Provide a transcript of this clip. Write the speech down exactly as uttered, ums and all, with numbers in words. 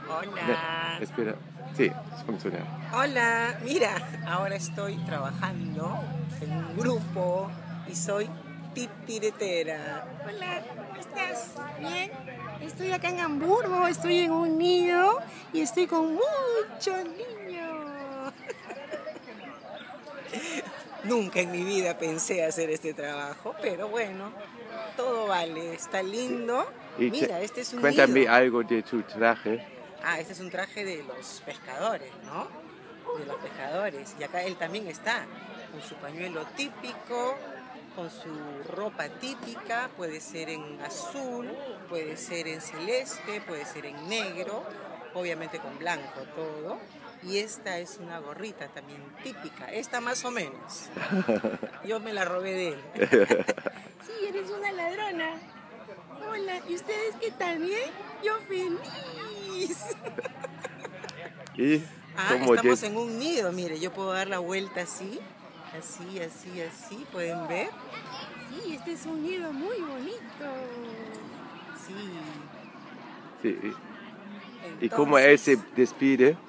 Hola. Me- espera. Sí, funciona. Hola. Mira, ahora estoy trabajando en un grupo y soy titiretera. Hola, ¿cómo estás? ¿Bien? Estoy acá en Hamburgo, estoy en un nido y estoy con muchos niños. Nunca en mi vida pensé hacer este trabajo, pero bueno, todo vale, está lindo. Y que- Mira, este es un cuéntame nido. algo de tu traje. Ah, este es un traje de los pescadores, ¿no? De los pescadores. Y acá él también está, con su pañuelo típico, con su ropa típica, puede ser en azul, puede ser en celeste, puede ser en negro, obviamente con blanco todo. Y esta es una gorrita también típica, esta más o menos. Yo me la robé de él. Sí, eres una ladrona. Hola, ¿y ustedes qué tal? ¿Bien? Yo feliz. Y Ah, como estamos de- en un nido, mire, yo puedo dar la vuelta así, así, así, así, ¿pueden ver? Sí, este es un nido muy bonito. Sí, sí, y como él se entonces, despide.